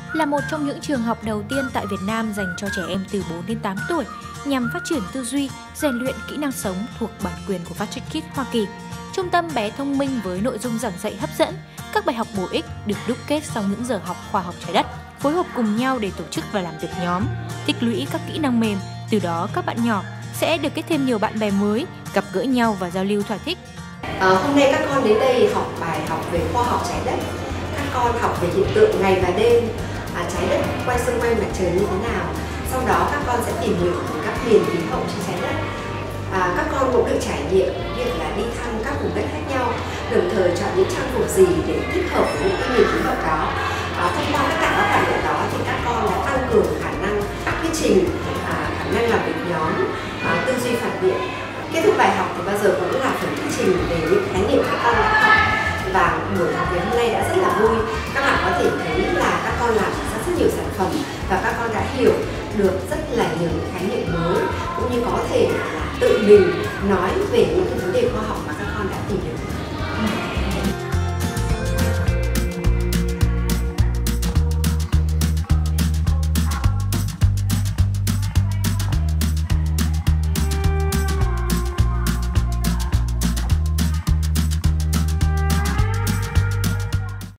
là một trong những trường học đầu tiên tại Việt Nam dành cho trẻ em từ 4 đến 8 tuổi nhằm phát triển tư duy, rèn luyện kỹ năng sống thuộc bản quyền của Phát triển Kids Hoa Kỳ. Trung tâm bé thông minh với nội dung giảng dạy hấp dẫn, các bài học bổ ích được đúc kết sau những giờ học khoa học trái đất, phối hợp cùng nhau để tổ chức và làm việc nhóm, tích lũy các kỹ năng mềm, từ đó các bạn nhỏ sẽ được kết thêm nhiều bạn bè mới, gặp gỡ nhau và giao lưu thỏa thích. Hôm nay các con đến đây học bài học về khoa học trái đất. Các con học về hiện tượng ngày và đêm, trái đất quay xung quanh mặt trời như thế nào. Sau đó các con sẽ tìm hiểu về các miền khí hậu trên trái đất. Các con cũng được trải nghiệm việc là đi thăm các vùng đất khác nhau, đồng thời chọn những trang phục gì để thích hợp với những cái miền khí hậu đó. Thông qua tất cả các hoạt động đó thì các con đã tăng cường khả năng thuyết trình, khả năng làm việc nhóm, tư duy phản biện. Kết thúc bài học thì bao giờ cũng là phần thuyết trình về những khái niệm các con đã học. Và buổi học ngày hôm nay đã rất là vui. Các bạn có thể thấy là các con làm ra rất nhiều sản phẩm và các con đã hiểu được rất là nhiều những khái niệm mới, cũng như có thể là tự mình nói về những cái vấn đề khoa học mà các con đã tìm được.